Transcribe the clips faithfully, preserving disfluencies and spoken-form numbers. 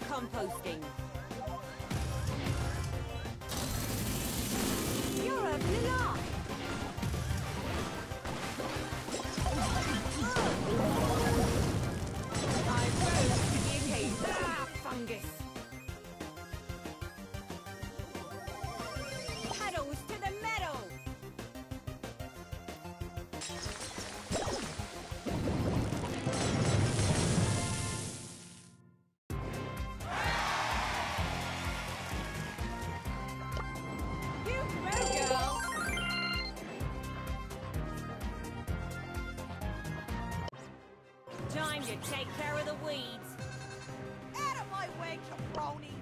composting. You're a villain. I rose to the occasion. Ah, fungus. Pedals to the metal. You go, girl. Time to take care of the weeds. Out of my way, caproni!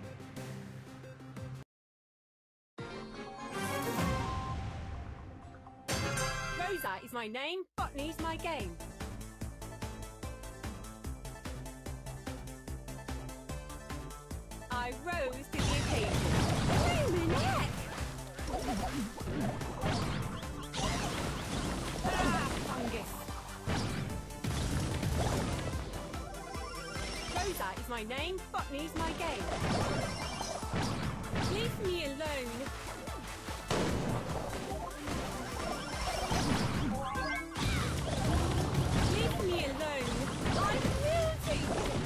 Rosa is my name, botany's my game. I rose to the occasion. Luminette! Ah, fungus! Rosa is my name, botany's my game. Leave me alone. Leave me alone. I'm moving.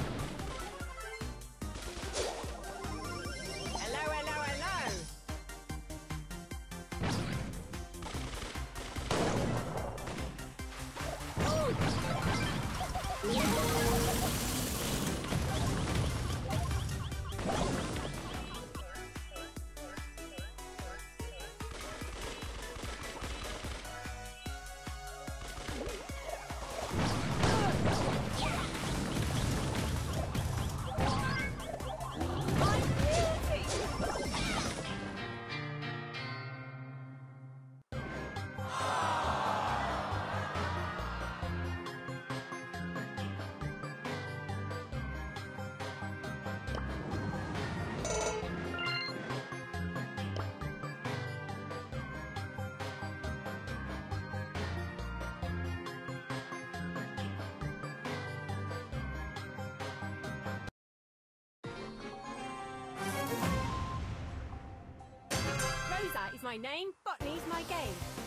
Hello, hello, hello. Rosa is my name, botany's my game.